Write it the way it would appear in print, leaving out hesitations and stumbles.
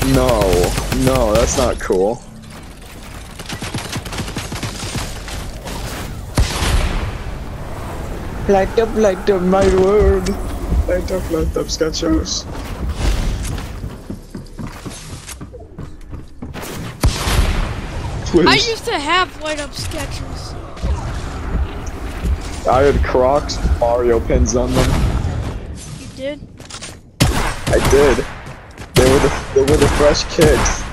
No, no, that's not cool. Light up my world. Light up, Skechers. Please. I used to have light up Skechers. I had Crocs with Mario pins on them. You did? I did. They were the fresh kicks.